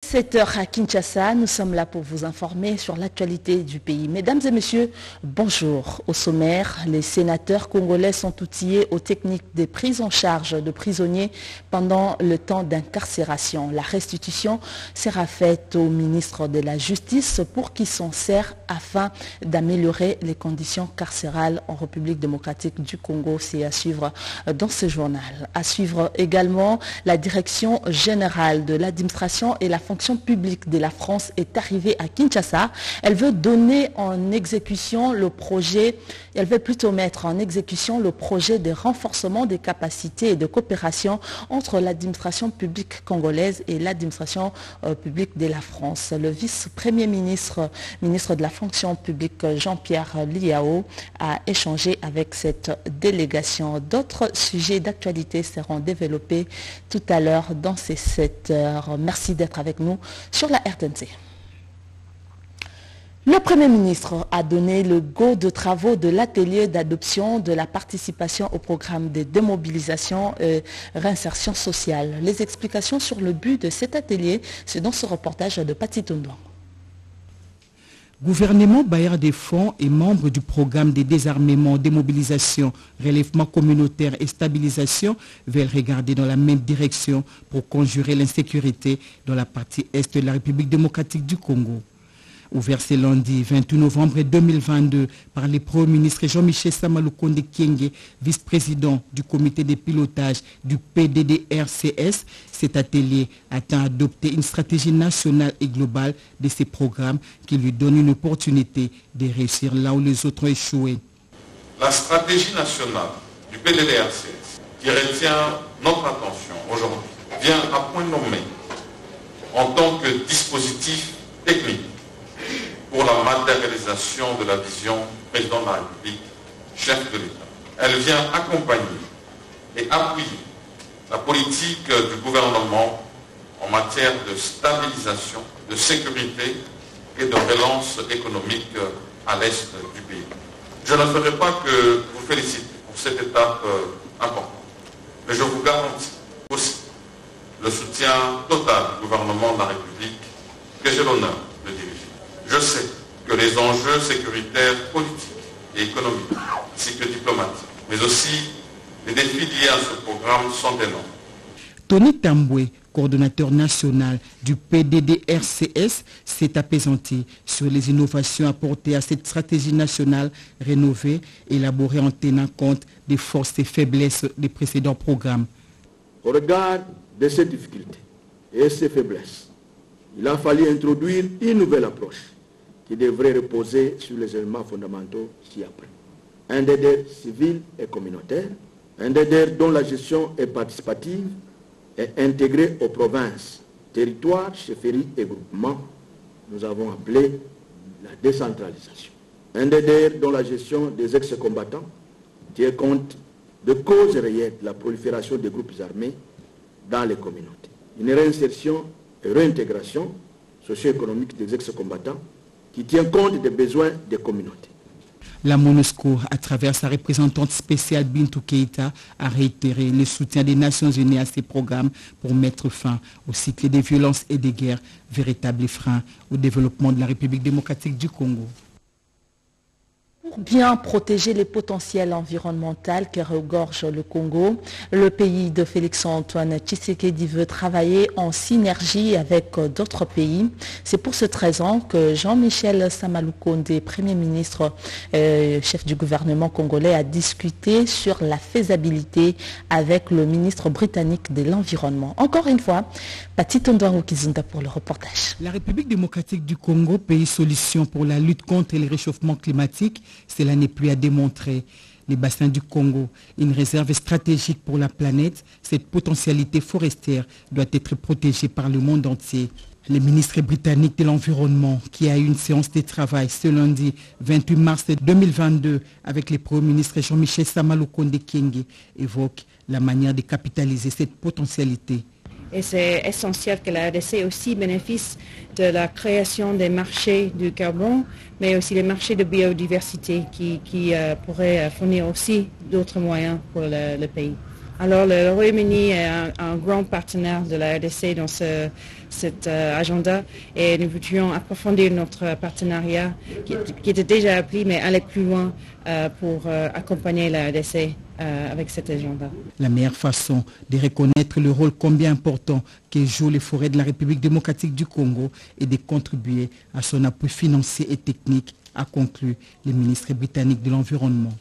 7h à Kinshasa, nous sommes là pour vous informer sur l'actualité du pays. Mesdames et messieurs, bonjour. Au sommaire, les sénateurs congolais sont outillés aux techniques de prise en charge de prisonniers pendant le temps d'incarcération. La restitution sera faite au ministre de la Justice pour qu'il s'en sert afin d'améliorer les conditions carcérales en République démocratique du Congo. C'est à suivre dans ce journal. À suivre également, la direction générale de l'administration et la fonction publique de la France est arrivée à Kinshasa. Elle veut donner en exécution le projet, elle veut plutôt mettre en exécution le projet de renforcement des capacités et de coopération entre l'administration publique congolaise et l'administration publique de la France. Le vice-premier ministre, ministre de la fonction publique Jean-Pierre Liao a échangé avec cette délégation. D'autres sujets d'actualité seront développés tout à l'heure dans ces 7 heures. Merci d'être avec nous sur la RTNC. Le Premier ministre a donné le go de travaux de l'atelier d'adoption de la participation au programme de démobilisation et réinsertion sociale. Les explications sur le but de cet atelier, c'est dans ce reportage de Pati Tondouan. Gouvernement bailleur des fonds et membre du programme de désarmement, démobilisation, relèvement communautaire et stabilisation veulent regarder dans la même direction pour conjurer l'insécurité dans la partie est de la République démocratique du Congo. Ouvert ce lundi 28 novembre 2022 par le Premier ministre Jean-Michel Samalukonde Kyenge, vice-président du comité de pilotage du PDDRCS, cet atelier atteint à adopter une stratégie nationale et globale de ces programmes qui lui donne une opportunité de réussir là où les autres ont échoué. La stratégie nationale du PDDRCS qui retient notre attention aujourd'hui vient à point nommé en tant que dispositif technique pour la matérialisation de la vision président de la République, chef de l'État. Elle vient accompagner et appuyer la politique du gouvernement en matière de stabilisation, de sécurité et de relance économique à l'est du pays. Je ne ferai pas que vous féliciter pour cette étape importante, mais je vous garantis aussi le soutien total du gouvernement de la République que j'ai l'honneur de diriger. Je sais que les enjeux sécuritaires, politiques et économiques, ainsi que diplomatiques, mais aussi les défis liés à ce programme sont énormes. Tony Tamboué, coordonnateur national du PDDRCS, s'est apaisanti sur les innovations apportées à cette stratégie nationale rénovée, élaborée en tenant compte des forces et faiblesses des précédents programmes. Au regard de ces difficultés et ces faiblesses, il a fallu introduire une nouvelle approche qui devrait reposer sur les éléments fondamentaux ci-après. Un DDR civil et communautaire, un DDR dont la gestion est participative et intégrée aux provinces, territoires, chefferies et groupements, nous avons appelé la décentralisation. Un DDR dont la gestion des ex-combattants tient compte de causes réelles de la prolifération des groupes armés dans les communautés. Une réinsertion et réintégration socio-économique des ex-combattants qui tient compte des besoins des communautés. La MONUSCO, à travers sa représentante spéciale Bintou Keïta, a réitéré le soutien des Nations Unies à ces programmes pour mettre fin au cycle des violences et des guerres, véritable frein au développement de la République démocratique du Congo. Pour bien protéger les potentiels environnementaux qui regorgent le Congo, le pays de Félix-Antoine Tshisekedi veut travailler en synergie avec d'autres pays. C'est pour cette raison que Jean-Michel Samalukonde, Premier ministre, chef du gouvernement congolais, a discuté sur la faisabilité avec le ministre britannique de l'Environnement. Encore une fois, Pati Tondouan Kizunda pour le reportage. La République démocratique du Congo, pays solution pour la lutte contre le réchauffement climatique, cela n'est plus à démontrer. Les bassins du Congo, une réserve stratégique pour la planète, cette potentialité forestière doit être protégée par le monde entier. Le ministre britannique de l'Environnement, qui a eu une séance de travail ce lundi 28 mars 2022 avec le Premier ministre Jean-Michel Samalukonde Kyenge, évoque la manière de capitaliser cette potentialité. Et c'est essentiel que la RDC aussi bénéficie de la création des marchés du carbone, mais aussi les marchés de biodiversité qui pourraient fournir aussi d'autres moyens pour le pays. Alors le Royaume-Uni est un grand partenaire de la RDC dans cet agenda et nous voudrions approfondir notre partenariat qui était déjà appelé mais aller plus loin pour accompagner la RDC avec cet agenda. La meilleure façon de reconnaître le rôle combien important que jouent les forêts de la République démocratique du Congo est de contribuer à son appui financier et technique, a conclu le ministre britannique de l'Environnement.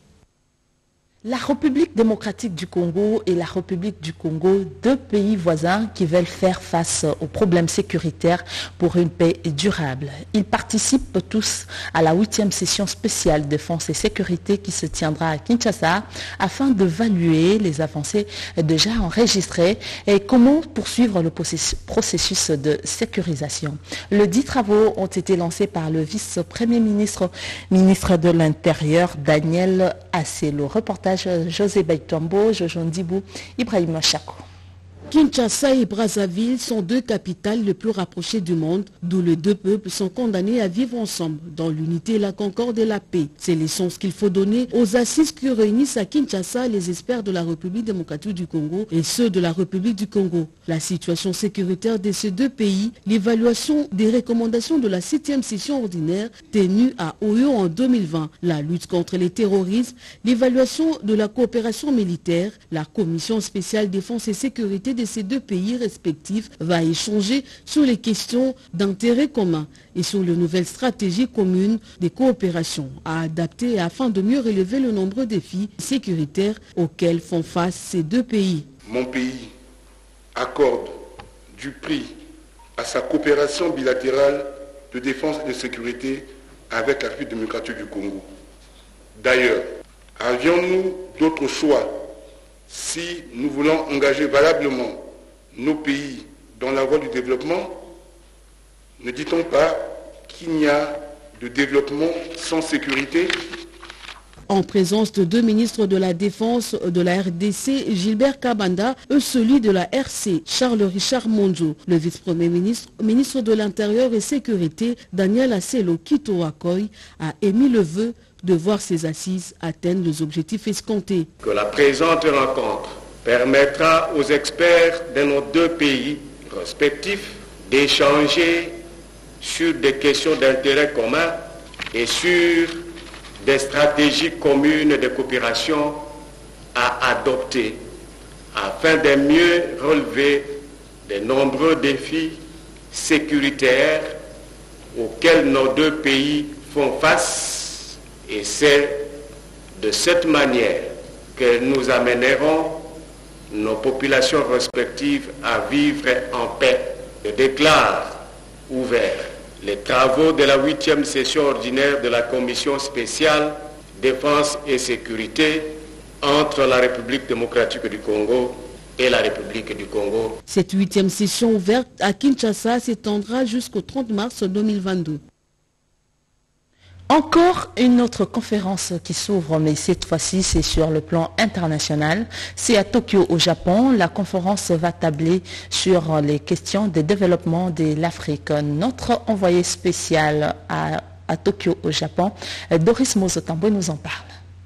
La République démocratique du Congo et la République du Congo, deux pays voisins qui veulent faire face aux problèmes sécuritaires pour une paix durable. Ils participent tous à la 8e session spéciale défense et sécurité qui se tiendra à Kinshasa afin d'évaluer les avancées déjà enregistrées et comment poursuivre le processus de sécurisation. Les 10 travaux ont été lancés par le vice-premier ministre de l'Intérieur, Daniel Asselo. Reportage José Baitombo, Jojon Dibou, Ibrahim Machako. Kinshasa et Brazzaville sont deux capitales les plus rapprochées du monde, d'où les deux peuples sont condamnés à vivre ensemble, dans l'unité, la concorde et la paix. C'est l'essence qu'il faut donner aux assises qui réunissent à Kinshasa les experts de la République démocratique du Congo et ceux de la République du Congo. La situation sécuritaire de ces deux pays, l'évaluation des recommandations de la 7e session ordinaire tenue à Oyo en 2020, la lutte contre les terrorismes, l'évaluation de la coopération militaire, la commission spéciale défense et sécurité de ces deux pays respectifs va échanger sur les questions d'intérêt commun et sur les nouvelles stratégies communes de coopération à adapter afin de mieux relever le nombreux défis sécuritaires auxquels font face ces deux pays. Mon pays accorde du prix à sa coopération bilatérale de défense et de sécurité avec la République démocratique du Congo. D'ailleurs, avions-nous d'autres choix si nous voulons engager valablement nos pays dans la voie du développement? Ne dit-on pas qu'il n'y a de développement sans sécurité? En présence de deux ministres de la Défense de la RDC, Gilbert Kabanda, et celui de la RC, Charles-Richard Monzo, le vice-premier ministre de l'Intérieur et Sécurité, Daniel Asselo Kito-Akoy, a émis le vœu de voir ces assises atteindre les objectifs escomptés. Que la présente rencontre permettra aux experts de nos deux pays respectifs d'échanger sur des questions d'intérêt commun et sur des stratégies communes de coopération à adopter afin de mieux relever de nombreux défis sécuritaires auxquels nos deux pays font face. Et c'est de cette manière que nous amènerons nos populations respectives à vivre en paix. Je déclare ouvert les travaux de la 8e session ordinaire de la Commission spéciale Défense et Sécurité entre la République démocratique du Congo et la République du Congo. Cette 8e session ouverte à Kinshasa s'étendra jusqu'au 30 mars 2022. Encore une autre conférence qui s'ouvre, mais cette fois-ci c'est sur le plan international. C'est à Tokyo au Japon. La conférence va tabler sur les questions de développement de l'Afrique. Notre envoyé spécial à Tokyo au Japon, Doris Mozotambo, nous en parle.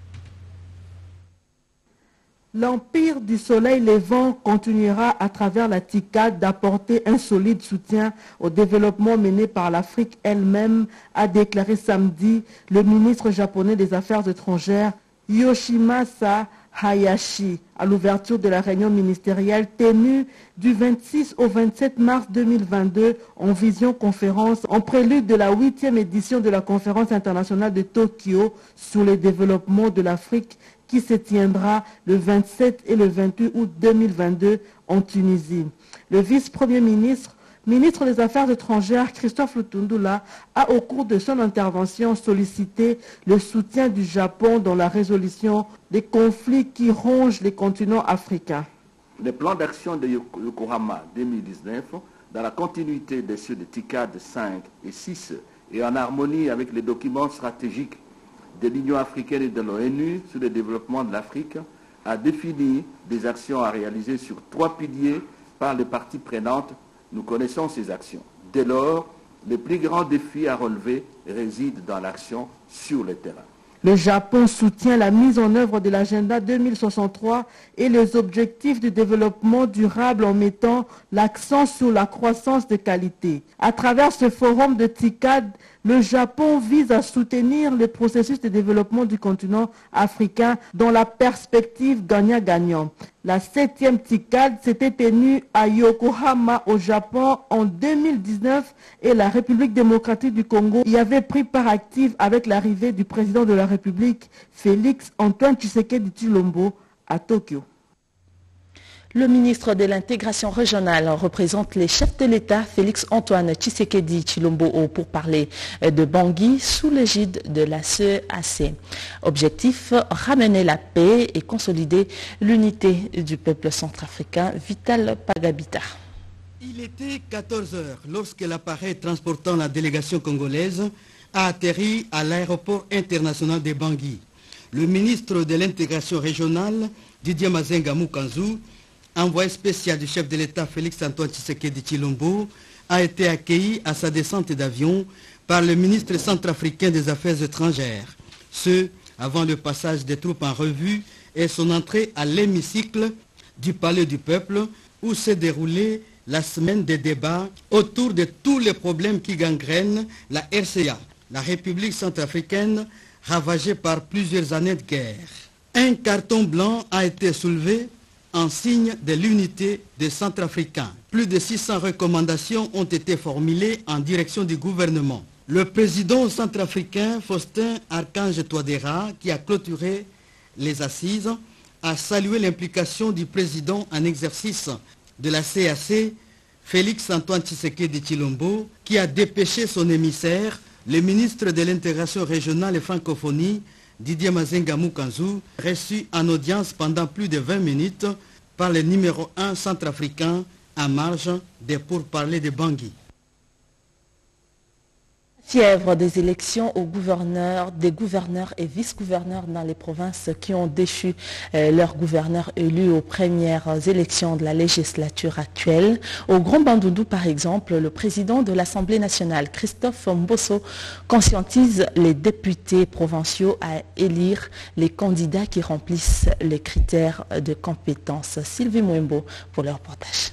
L'Empire du Soleil Levant continuera à travers la TICAD d'apporter un solide soutien au développement mené par l'Afrique elle-même, a déclaré samedi le ministre japonais des Affaires étrangères Yoshimasa Hayashi à l'ouverture de la réunion ministérielle tenue du 26 au 27 mars 2022 en visioconférence en prélude de la 8e édition de la conférence internationale de Tokyo sur le développement de l'Afrique qui se tiendra le 27 et le 28 août 2022 en Tunisie. Le vice-premier ministre des Affaires étrangères, Christophe Lutundula, a au cours de son intervention sollicité le soutien du Japon dans la résolution des conflits qui rongent les continents africains. Le plan d'action de Yokohama 2019, dans la continuité de ceux de TICAD 5 et 6 et en harmonie avec les documents stratégiques de l'Union africaine et de l'ONU sur le développement de l'Afrique, a défini des actions à réaliser sur 3 piliers par les parties prenantes. Nous connaissons ces actions. Dès lors, le plus grand défi à relever réside dans l'action sur le terrain. Le Japon soutient la mise en œuvre de l'agenda 2063 et les objectifs de développement durable en mettant l'accent sur la croissance de qualité. À travers ce forum de TICAD, le Japon vise à soutenir le processus de développement du continent africain dans la perspective gagnant-gagnant. La 7e TICAD s'était tenue à Yokohama au Japon en 2019 et la République démocratique du Congo y avait pris part active avec l'arrivée du président de la République, Félix Antoine Tshisekedi Tshilombo, à Tokyo. Le ministre de l'intégration régionale représente les chefs de l'État, Félix Antoine Tshisekedi Tshilombo, pour parler de Bangui sous l'égide de la CEAC. Objectif, ramener la paix et consolider l'unité du peuple centrafricain. Vital Pagabita. Il était 14 heures lorsque l'appareil transportant la délégation congolaise a atterri à l'aéroport international de Bangui. Le ministre de l'intégration régionale, Didier Mazenga Mukanzu, envoyé spécial du chef de l'État Félix Antoine Tshisekedi Tshilombo, a été accueilli à sa descente d'avion par le ministre centrafricain des Affaires étrangères. Ce, avant le passage des troupes en revue et son entrée à l'hémicycle du Palais du Peuple, où s'est déroulée la semaine des débats autour de tous les problèmes qui gangrènent la RCA, la République centrafricaine ravagée par plusieurs années de guerre. Un carton blanc a été soulevé en signe de l'unité des Centrafricains. Plus de 600 recommandations ont été formulées en direction du gouvernement. Le président centrafricain Faustin Archange Touadéra, qui a clôturé les assises, a salué l'implication du président en exercice de la CAC, Félix Antoine Tshisekedi Tshilombo, qui a dépêché son émissaire, le ministre de l'intégration régionale et francophonie, Didier Mazenga Mukanzu, reçu en audience pendant plus de 20 minutes par le numéro 1 centrafricain en marge des pourparlers de Bangui. Fièvre des élections des gouverneurs et vice-gouverneurs dans les provinces qui ont déchu leurs gouverneurs élus aux premières élections de la législature actuelle. Au Grand Bandundu, par exemple, le président de l'Assemblée nationale, Christophe Mbosso, conscientise les députés provinciaux à élire les candidats qui remplissent les critères de compétence. Sylvie Mwembo pour le reportage.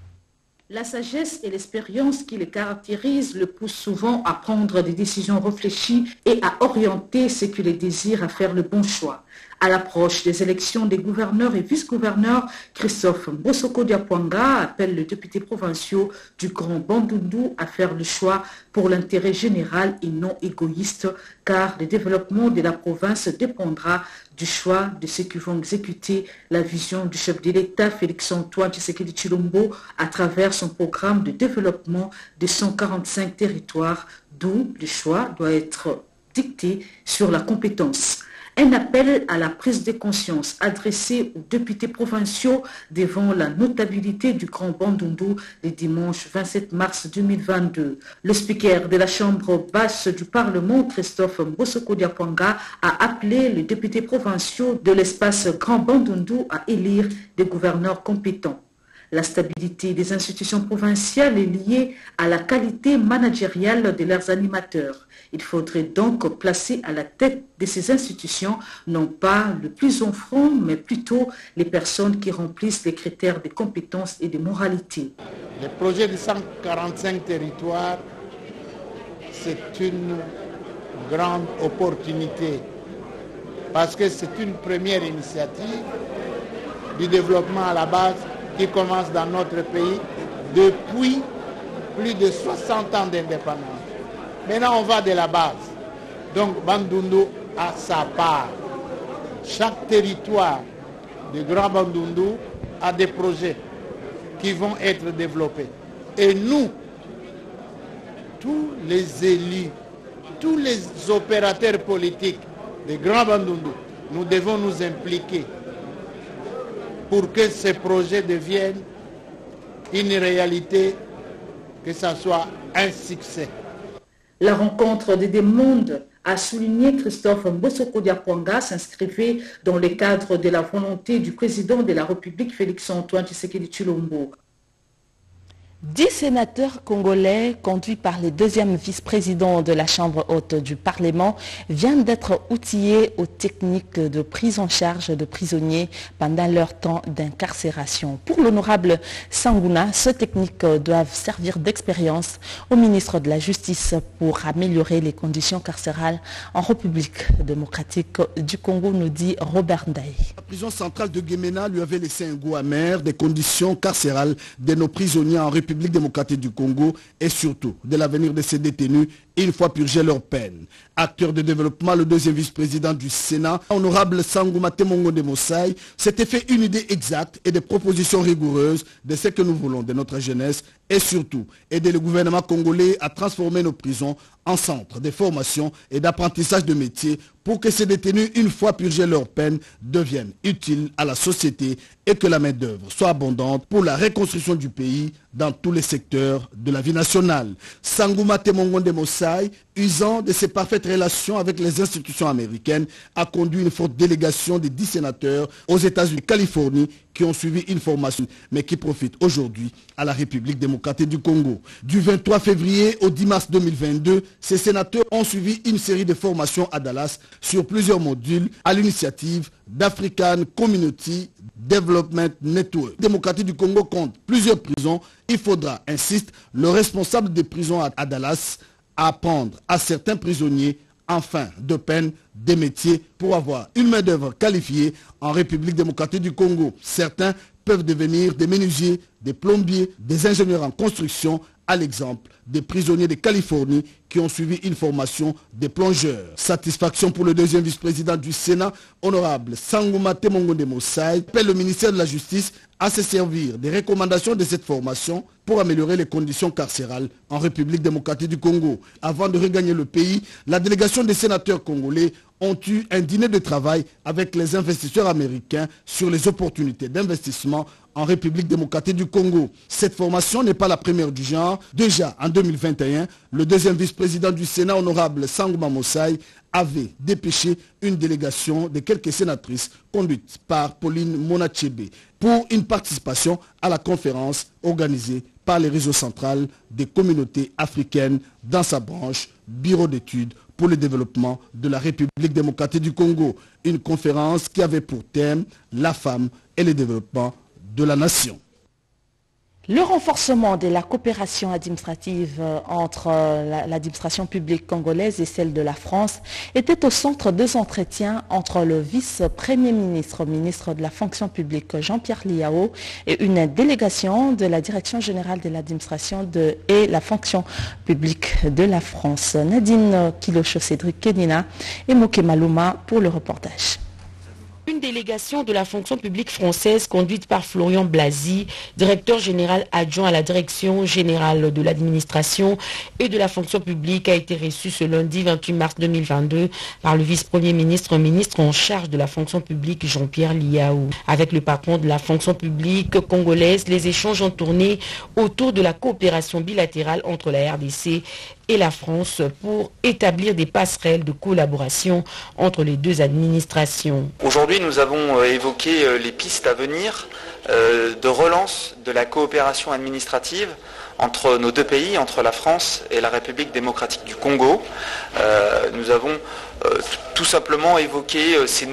La sagesse et l'expérience qui les caractérisent le poussent souvent à prendre des décisions réfléchies et à orienter ceux qui les désirent à faire le bon choix. À l'approche des élections des gouverneurs et vice-gouverneurs, Christophe Mbosoko Diapwanga appelle les députés provinciaux du Grand Bandundu à faire le choix pour l'intérêt général et non égoïste, car le développement de la province dépendra du choix de ceux qui vont exécuter la vision du chef de l'État Félix Antoine Tshisekedi Tshilombo à travers son programme de développement de 145 territoires, d'où le choix doit être dicté sur la compétence. Un appel à la prise de conscience adressé aux députés provinciaux devant la notabilité du Grand Bandundu le dimanche 27 mars 2022. Le speaker de la Chambre basse du Parlement, Christophe Mbosoko Diapwanga, a appelé les députés provinciaux de l'espace Grand Bandundu à élire des gouverneurs compétents. La stabilité des institutions provinciales est liée à la qualité managériale de leurs animateurs. Il faudrait donc placer à la tête de ces institutions non pas le plus offrant, mais plutôt les personnes qui remplissent les critères de compétences et de moralité. Le projet de 145 territoires, c'est une grande opportunité parce que c'est une première initiative du développement à la base qui commence dans notre pays depuis plus de 60 ans d'indépendance. Maintenant, on va de la base. Donc, Bandundu a sa part. Chaque territoire du Grand Bandundu a des projets qui vont être développés. Et nous, tous les élus, tous les opérateurs politiques du Grand Bandundu, nous devons nous impliquer pour que ces projets deviennent une réalité, que ça soit un succès. La rencontre des deux mondes, a souligné Christophe Mbosoko Diapwanga, s'inscrivait dans le cadre de la volonté du président de la République Félix Antoine Tshisekedi Tshilombo. 10 sénateurs congolais, conduits par les deuxièmes vice-présidents de la Chambre haute du Parlement, viennent d'être outillés aux techniques de prise en charge de prisonniers pendant leur temps d'incarcération. Pour l'honorable Sangouna, ces techniques doivent servir d'expérience au ministre de la Justice pour améliorer les conditions carcérales en République démocratique du Congo, nous dit Robert Ndaye. La prison centrale de Guémena lui avait laissé un goût amer des conditions carcérales de nos prisonniers en République démocratique du Congo et surtout de l'avenir de ces détenus une fois purgé leur peine. Acteur de développement, le deuxième vice-président du Sénat, honorable Sangouma Temongo de Mossai, s'était fait une idée exacte et des propositions rigoureuses de ce que nous voulons de notre jeunesse et surtout aider le gouvernement congolais à transformer nos prisons en centres de formation et d'apprentissage de métiers pour que ces détenus, une fois purgé leur peine, deviennent utiles à la société et que la main-d'œuvre soit abondante pour la reconstruction du pays dans tous les secteurs de la vie nationale. Sangouma Temongo de Mossai, usant de ses parfaites relations avec les institutions américaines, a conduit une forte délégation de 10 sénateurs aux États-Unis, Californie, qui ont suivi une formation, mais qui profitent aujourd'hui à la République démocratique du Congo. Du 23 février au 10 mars 2022, ces sénateurs ont suivi une série de formations à Dallas sur plusieurs modules à l'initiative d'African Community Development Network. La démocratie du Congo compte plusieurs prisons. Il faudra, insiste le responsable des prisons à Dallas, apprendre à certains prisonniers en fin de peine des métiers pour avoir une main-d'œuvre qualifiée en République démocratique du Congo. Certains peuvent devenir des menuisiers, des plombiers, des ingénieurs en construction, à l'exemple des prisonniers de Californie qui ont suivi une formation des plongeurs. Satisfaction pour le deuxième vice-président du Sénat, honorable Sangouma Temongo de Mossai, appelle le ministère de la Justice à se servir des recommandations de cette formation pour améliorer les conditions carcérales en République démocratique du Congo. Avant de regagner le pays, la délégation des sénateurs congolais ont eu un dîner de travail avec les investisseurs américains sur les opportunités d'investissement en République démocratique du Congo. Cette formation n'est pas la première du genre. Déjà en 2021, le deuxième vice-président du Sénat, honorable Sangouma Mossai, avait dépêché une délégation de quelques sénatrices conduite par Pauline Monachebe pour une participation à la conférence organisée par les réseaux centrales des communautés africaines dans sa branche Bureau d'études pour le développement de la République démocratique du Congo. Une conférence qui avait pour thème la femme et le développement de la nation. Le renforcement de la coopération administrative entre l'administration publique congolaise et celle de la France était au centre des entretiens entre le vice-premier ministre, ministre de la fonction publique Jean-Pierre Liao et une délégation de la Direction générale de l'administration et la fonction publique de la France. Nadine Kilocho, Cédric Kenina et Moké Malouma pour le reportage. Une délégation de la fonction publique française conduite par Florian Blazy, directeur général adjoint à la direction générale de l'administration et de la fonction publique, a été reçue ce lundi 28 mars 2022 par le vice-premier ministre, ministre en charge de la fonction publique Jean-Pierre Liao. Avec le patron de la fonction publique congolaise, les échanges ont tourné autour de la coopération bilatérale entre la RDC et la France pour établir des passerelles de collaboration entre les deux administrations. Aujourd'hui, nous avons évoqué les pistes à venir de relance de la coopération administrative entre nos deux pays, entre la France et la République démocratique du Congo. Nous avons tout simplement évoqué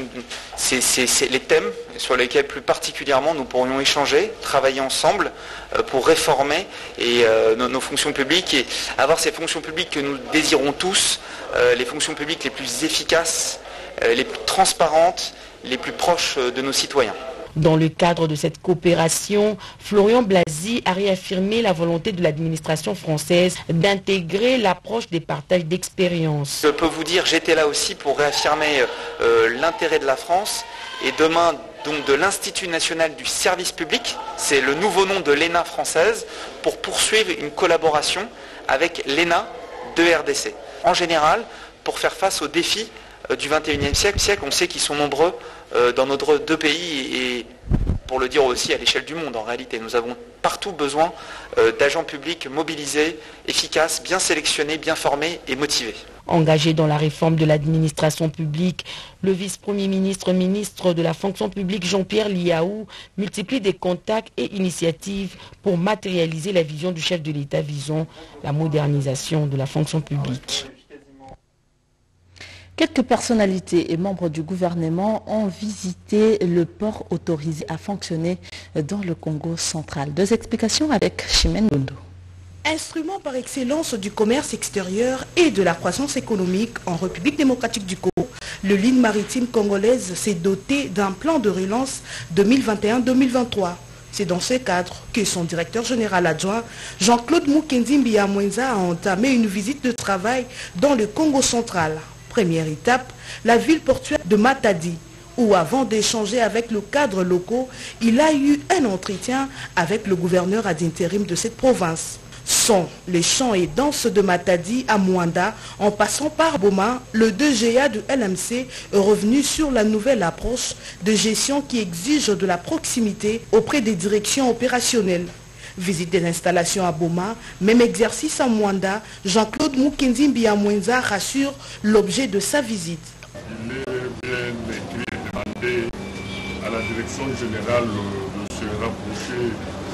les thèmes sur lesquels plus particulièrement nous pourrions échanger, travailler ensemble pour réformer nos fonctions publiques et avoir ces fonctions publiques que nous désirons tous, les fonctions publiques les plus efficaces, les plus transparentes, les plus proches de nos citoyens. Dans le cadre de cette coopération, Florian Blazy a réaffirmé la volonté de l'administration française d'intégrer l'approche des partages d'expériences. Je peux vous dire, j'étais là aussi pour réaffirmer l'intérêt de la France et demain donc de l'Institut national du service public, c'est le nouveau nom de l'ENA française, pour poursuivre une collaboration avec l'ENA de RDC. En général, pour faire face aux défis du 21e siècle, on sait qu'ils sont nombreux dans nos deux pays et pour le dire aussi à l'échelle du monde en réalité. Nous avons partout besoin d'agents publics mobilisés, efficaces, bien sélectionnés, bien formés et motivés. Engagé dans la réforme de l'administration publique, le vice-premier ministre, ministre de la fonction publique Jean-Pierre Liaou multiplie des contacts et initiatives pour matérialiser la vision du chef de l'État visant la modernisation de la fonction publique. Quelques personnalités et membres du gouvernement ont visité le port autorisé à fonctionner dans le Congo central. Deux explications avec Chimène Bondo. Instrument par excellence du commerce extérieur et de la croissance économique en République démocratique du Congo, le ligne maritime congolaise s'est doté d'un plan de relance 2021-2023. C'est dans ce cadre que son directeur général adjoint, Jean-Claude Mukendi Mbiamwenza, a entamé une visite de travail dans le Congo central. Première étape, la ville portuaire de Matadi, où avant d'échanger avec le cadre locaux, il a eu un entretien avec le gouverneur ad intérim de cette province. Sont les chants et danses de Matadi à Mwanda, en passant par Boma, le 2GA de LMC est revenu sur la nouvelle approche de gestion qui exige de la proximité auprès des directions opérationnelles. Visite des installations à Boma, même exercice à Mwanda, Jean-Claude Mukendi Mbiamwenza rassure l'objet de sa visite. Il est bien écrit et demandé à la direction générale de se rapprocher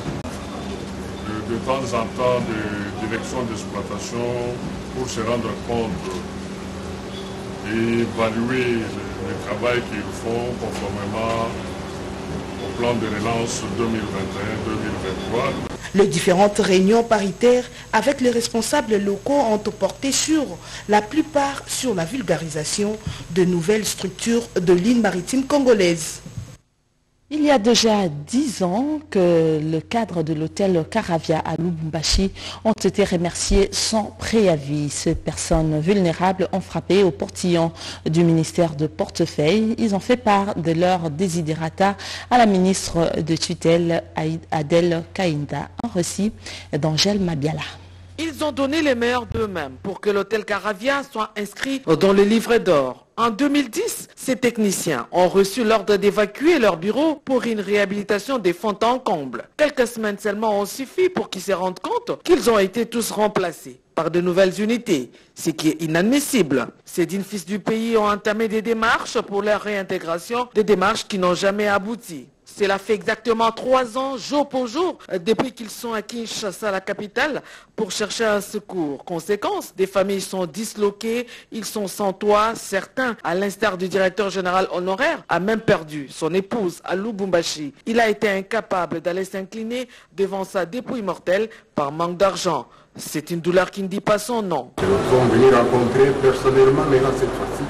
de temps en temps de direction d'exploitation pour se rendre compte et évaluer le travail qu'ils font conformément au plan de relance 2021-2023. Les différentes réunions paritaires avec les responsables locaux ont porté sur la plupart sur la vulgarisation de nouvelles structures de lignes maritimes congolaises. Il y a déjà 10 ans que le cadre de l'hôtel Caravia à Lubumbashi ont été remerciés sans préavis. Ces personnes vulnérables ont frappé au portillon du ministère de portefeuille. Ils ont fait part de leur desiderata à la ministre de tutelle Adèle Kainda. Un récit d'Angèle Mabiala. Ils ont donné les meilleurs d'eux-mêmes pour que l'hôtel Caravia soit inscrit dans le livret d'or. En 2010, ces techniciens ont reçu l'ordre d'évacuer leur bureau pour une réhabilitation des fonds en comble. Quelques semaines seulement ont suffi pour qu'ils se rendent compte qu'ils ont été tous remplacés par de nouvelles unités, ce qui est inadmissible. Ces dignes fils du pays ont entamé des démarches pour leur réintégration, des démarches qui n'ont jamais abouti. Cela fait exactement 3 ans, jour pour jour, depuis qu'ils sont à Kinshasa, la capitale, pour chercher un secours. Conséquence, des familles sont disloquées, ils sont sans toit. Certains, à l'instar du directeur général honoraire, a même perdu son épouse à Lubumbashi. Il a été incapable d'aller s'incliner devant sa dépouille mortelle par manque d'argent. C'est une douleur qui ne dit pas son nom. Nous sommes venus rencontrer personnellement, maintenant cette fois-ci,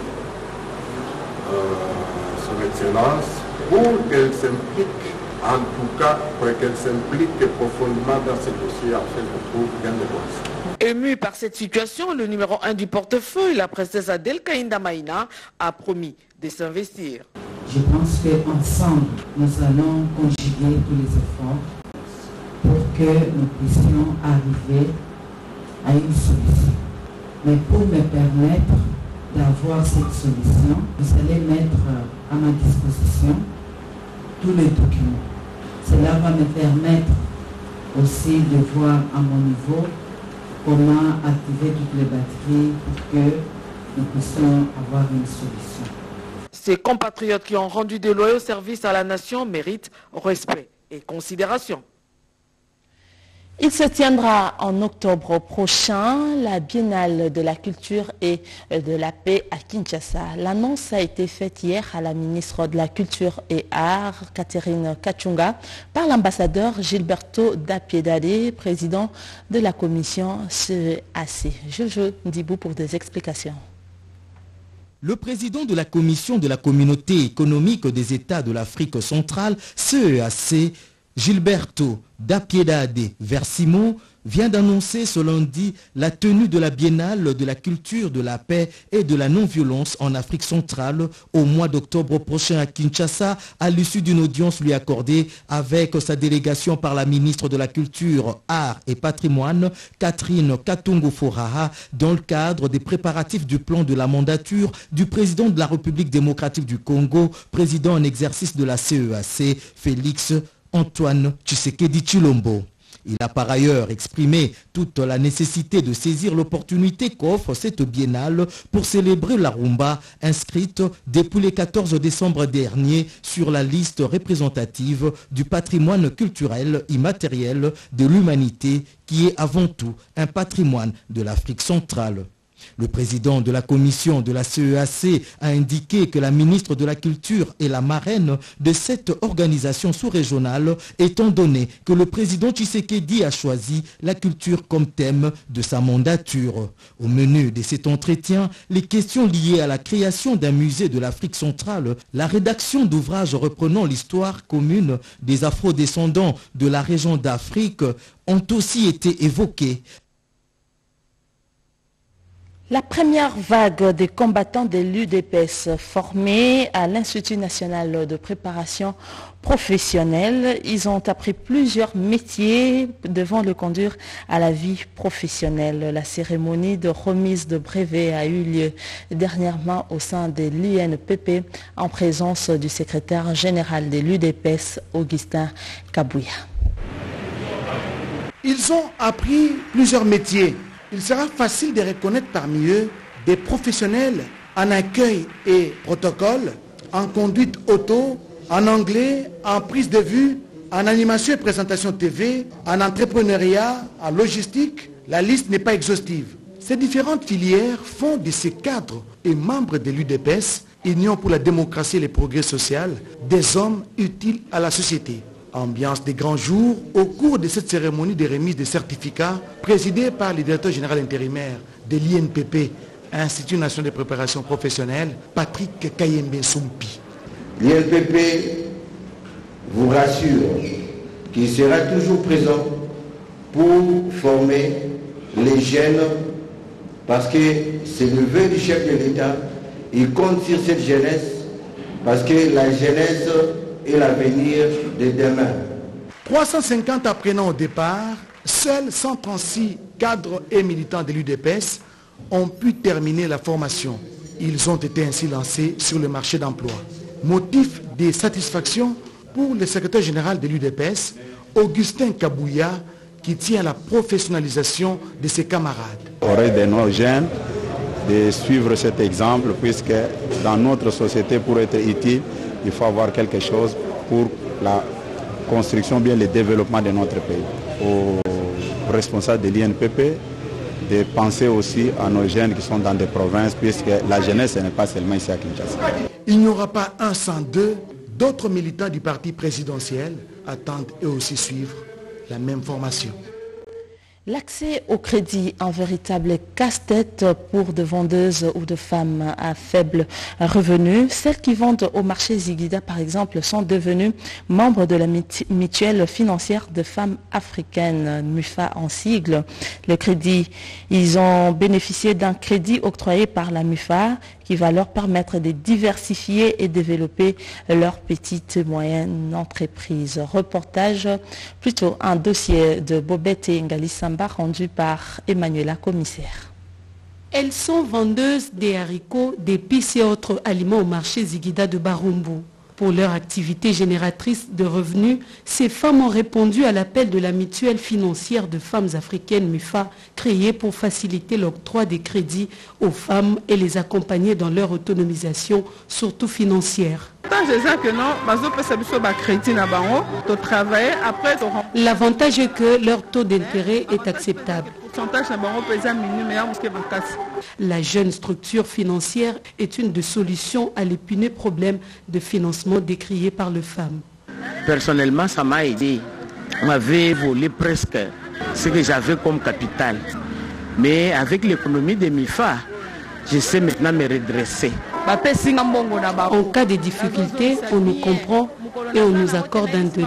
son Excellence, pour qu'elle s'implique, en tout cas pour qu'elle s'implique profondément dans ce dossier afin qu'on trouve bien des réponses. Ému par cette situation, le numéro 1 du portefeuille, la princesse Adèle Kainda Maïna, a promis de s'investir. Je pense qu'ensemble, nous allons conjuguer tous les efforts pour que nous puissions arriver à une solution. Mais pour me permettre d'avoir cette solution, vous allez mettre à ma disposition tous les documents. Cela va me permettre aussi de voir à mon niveau comment activer toutes les batteries pour que nous puissions avoir une solution. Ces compatriotes qui ont rendu de loyaux services à la nation méritent respect et considération. Il se tiendra en octobre prochain la Biennale de la culture et de la paix à Kinshasa. L'annonce a été faite hier à la ministre de la Culture et Arts, Catherine Kachunga, par l'ambassadeur Gilberto Dapiedade, président de la commission CEAC. Jojo Ndibou pour des explications. Le président de la commission de la communauté économique des États de l'Afrique centrale, CEAC, Gilberto Dapiedade Versimo, vient d'annoncer ce lundi la tenue de la Biennale de la culture, de la paix et de la non-violence en Afrique centrale au mois d'octobre prochain à Kinshasa, à l'issue d'une audience lui accordée avec sa délégation par la ministre de la Culture, Arts et Patrimoine, Catherine Katongo-Foraha, dans le cadre des préparatifs du plan de la mandature du président de la République démocratique du Congo, président en exercice de la CEAC, Félix Antoine Tshisekedi Tshilombo. Il a par ailleurs exprimé toute la nécessité de saisir l'opportunité qu'offre cette biennale pour célébrer la rumba inscrite depuis le 14 décembre dernier sur la liste représentative du patrimoine culturel immatériel de l'humanité qui est avant tout un patrimoine de l'Afrique centrale. Le président de la commission de la CEAC a indiqué que la ministre de la Culture est la marraine de cette organisation sous-régionale, étant donné que le président Tshisekedi a choisi la culture comme thème de sa mandature. Au menu de cet entretien, les questions liées à la création d'un musée de l'Afrique centrale, la rédaction d'ouvrages reprenant l'histoire commune des afro-descendants de la région d'Afrique ont aussi été évoquées. La première vague des combattants de l'UDPS formés à l'Institut national de préparation professionnelle, ils ont appris plusieurs métiers devant le conduire à la vie professionnelle. La cérémonie de remise de brevets a eu lieu dernièrement au sein de l'INPP en présence du secrétaire général de l'UDPS, Augustin Kabouya. Ils ont appris plusieurs métiers. Il sera facile de reconnaître parmi eux des professionnels en accueil et protocole, en conduite auto, en anglais, en prise de vue, en animation et présentation TV, en entrepreneuriat, en logistique. La liste n'est pas exhaustive. Ces différentes filières font de ces cadres et membres de l'UDPS, Union pour la démocratie et le progrès social, des hommes utiles à la société. Ambiance des grands jours au cours de cette cérémonie de remise des certificats présidée par le directeur général intérimaire de l'INPP, Institut national de préparation professionnelle, Patrick Kayembe Soumpi. L'INPP vous rassure qu'il sera toujours présent pour former les jeunes parce que c'est le vœu du chef de l'État. Il compte sur cette jeunesse parce que la jeunesse et l'avenir de demain. 350 apprenants au départ, seuls 136 cadres et militants de l'UDPS ont pu terminer la formation. Ils ont été ainsi lancés sur le marché d'emploi. Motif de satisfaction pour le secrétaire général de l'UDPS, Augustin Kabouya, qui tient à la professionnalisation de ses camarades. Aurait de nos jeunes de suivre cet exemple, puisque dans notre société, pour être utile, il faut avoir quelque chose pour la construction, bien le développement de notre pays. Aux responsables de l'INPP, de penser aussi à nos jeunes qui sont dans des provinces, puisque la jeunesse n'est pas seulement ici à Kinshasa. Il n'y aura pas un sans deux. D'autres militants du parti présidentiel attendent eux aussi suivre la même formation. L'accès au crédit, un véritable casse-tête pour de vendeuses ou de femmes à faible revenu. Celles qui vendent au marché Ziguida, par exemple, sont devenues membres de la mutuelle financière de femmes africaines, MUFA en sigle. Le crédit, ils ont bénéficié d'un crédit octroyé par la MUFA qui va leur permettre de diversifier et développer leurs petites et moyennes entreprises. Reportage, plutôt un dossier de Bobette et Ngali Samba rendu par Emmanuela Commissaire. Elles sont vendeuses des haricots, d'épices et autres aliments au marché Ziguida de Barumbu. Pour leur activité génératrice de revenus, ces femmes ont répondu à l'appel de la mutuelle financière de femmes africaines MUFA, créée pour faciliter l'octroi des crédits aux femmes et les accompagner dans leur autonomisation, surtout financière. L'avantage est que leur taux d'intérêt est acceptable. La jeune structure financière est une des solutions à l'épineux problème de financement décrié par les femmes. Personnellement, ça m'a aidé. On m'avait volé presque ce que j'avais comme capital. Mais avec l'économie des MIFA, je sais maintenant me redresser. En cas de difficulté, on nous comprend et on nous accorde un délai.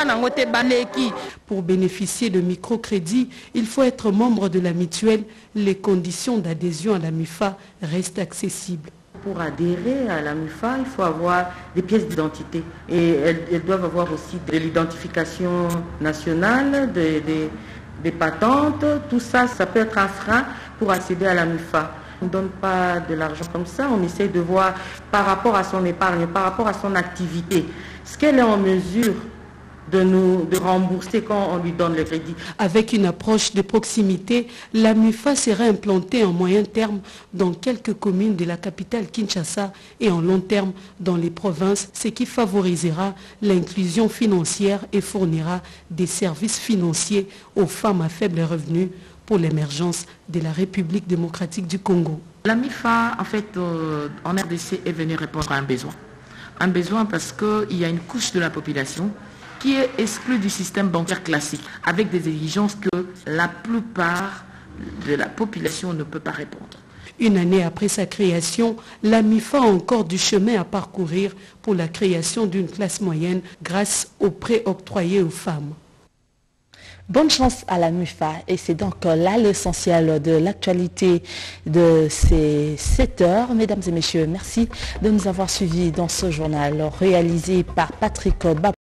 Pour bénéficier de microcrédits, il faut être membre de la mutuelle. Les conditions d'adhésion à la MUFA restent accessibles. Pour adhérer à la MUFA, il faut avoir des pièces d'identité. Et elles doivent avoir aussi de l'identification nationale, des patentes. Tout ça, ça peut être un frein pour accéder à la MUFA. On ne donne pas de l'argent comme ça, on essaie de voir par rapport à son épargne, par rapport à son activité, ce qu'elle est en mesure de rembourser quand on lui donne le crédit. Avec une approche de proximité, la MUFA sera implantée en moyen terme dans quelques communes de la capitale Kinshasa et en long terme dans les provinces, ce qui favorisera l'inclusion financière et fournira des services financiers aux femmes à faible revenu pour l'émergence de la République démocratique du Congo. La MIFA, en fait, en RDC, est venue répondre à un besoin. Un besoin parce qu'il y a une couche de la population qui est exclue du système bancaire classique, avec des exigences que la plupart de la population ne peut pas répondre. Une année après sa création, la MIFA a encore du chemin à parcourir pour la création d'une classe moyenne grâce aux prêts octroyés aux femmes. Bonne chance à la MUFA et c'est donc là l'essentiel de l'actualité de ces 7 heures. Mesdames et messieurs, merci de nous avoir suivis dans ce journal réalisé par Patrick Bab.